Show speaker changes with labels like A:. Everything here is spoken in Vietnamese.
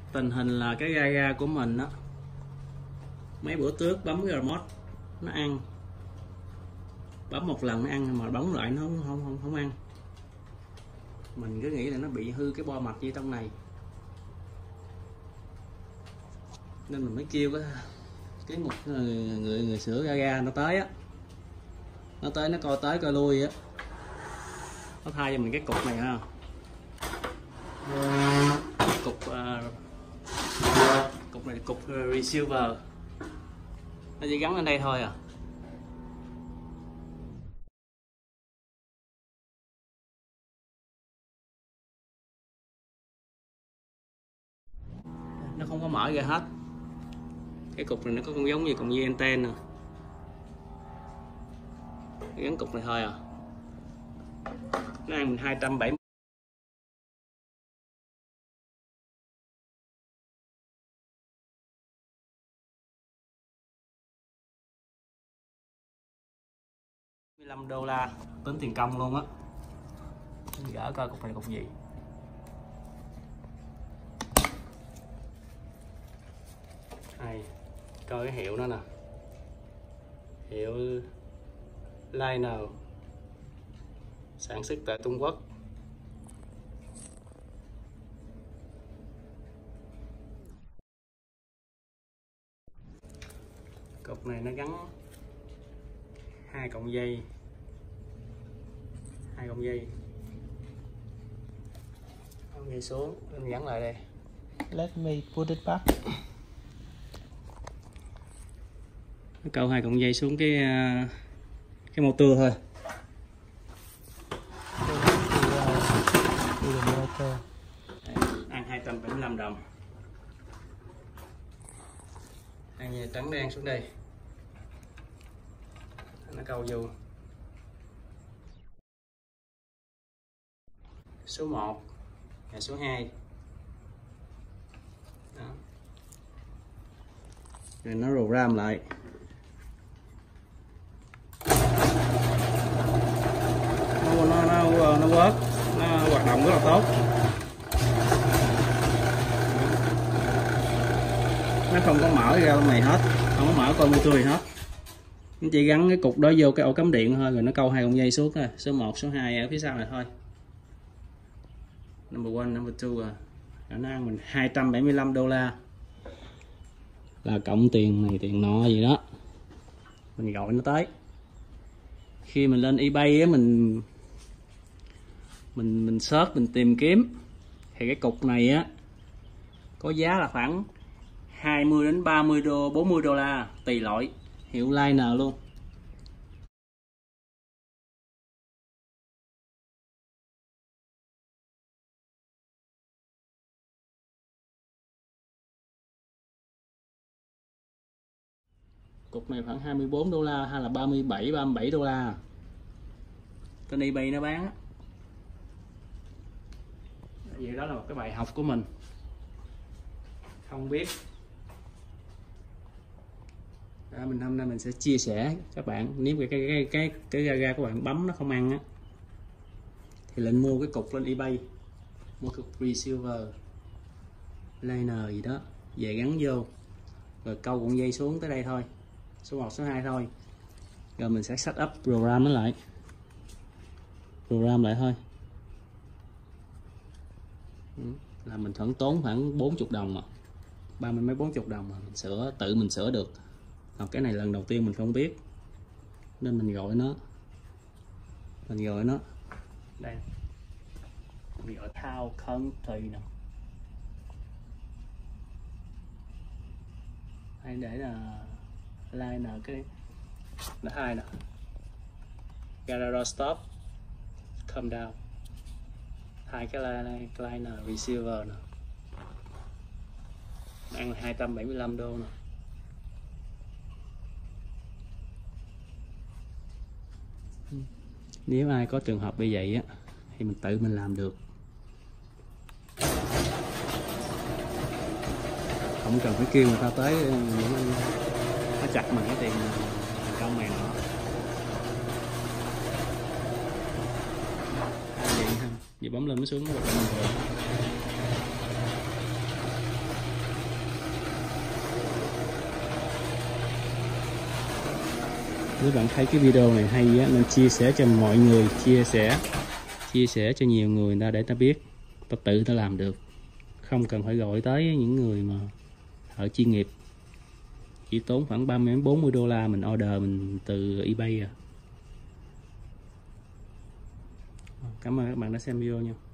A: Tình hình là cái ga của mình á, mấy bữa trước bấm cái remote nó ăn, bấm một lần nó ăn mà bấm lại nó không ăn. Mình cứ nghĩ là nó bị hư cái bo mạch gì trong này, nên mình mới kêu cái một người sửa ga nó tới á, nó tới nó coi coi lui á, nó thay cho mình cái cục này ha, cục này là cục receiver, nó chỉ gắn lên đây thôi à. Nó không có mở ra hết, cái cục này nó có giống như con dây anten nè, gắn cục này thôi à. Nó ăn 270 $15 tính tiền công luôn á. Gỡ coi cục này cục gì. Đây, coi cái hiệu đó nè, hiệu Liner, sản xuất tại Trung Quốc. Cục này nó gắn hai cọng dây, cọng dây xuống, mình gắn lại đây.
B: Let me put it back.
A: Nó câu hai cọng dây xuống cái motor thôi. Ăn 275 đồng. Ăn trắng đen xuống đây, nó câu vô. Số 1 và số 2. Đó. Rồi nó program lại. Nó work, nó hoạt động rất là tốt. Nó không có mở ra này hết, không có mở coi motor gì hết. Nó chỉ gắn cái cục đó vô cái ổ cắm điện thôi, rồi nó câu hai cọng dây xuống thôi. Số 1, số 2 ở phía sau này thôi. Number 1, number 2 à. Nó ăn mình $275, là cộng tiền này tiền nọ gì đó. Mình gọi nó tới. Khi mình lên eBay á, mình search, mình tìm kiếm thì cái cục này á có giá là khoảng 20 đến 30 đô, $40 tùy loại, hiệu Liner luôn. Cục này khoảng $24 hay là 37 đô. Trên eBay nó bán. Vậy đó là một cái bài học của mình. Không biết. Đó, hôm nay mình sẽ chia sẻ các bạn, nếu cái ga các bạn bấm nó không ăn á thì lên mua cái cục lên eBay, mua cục receiver Liner gì đó về gắn vô, rồi câu cuộn dây xuống tới đây thôi, số 1, số 2 thôi, rồi mình sẽ set up program nó lại, thôi. Là mình vẫn tốn khoảng 40 đồng mà, 30 mấy 40 đồng mà mình sửa, tự mình sửa được. Còn cái này lần đầu tiên mình không biết nên mình gọi nó, đây, mình gọi Thao Country nè, hay để là Liner, cái nó 2 nè, Garage Stop, Calm Down, 2 cái Liner receiver nè, ăn 275 đô nè. Nếu ai có trường hợp như vậy á thì mình tự mình làm được, không cần phải kêu người ta tới những anh nó chặt mình cái tiền công này nọ. Vậy bấm lên mới xuống nó hoạt động bình thường. Nếu bạn thấy cái video này hay á, nên chia sẻ cho mọi người, chia sẻ cho nhiều người ta để ta biết, ta tự ta làm được, không cần phải gọi tới những người mà thợ chuyên nghiệp. Chỉ tốn khoảng 30 đến 40 đô la mình order mình từ eBay à. Cảm ơn các bạn đã xem video nha.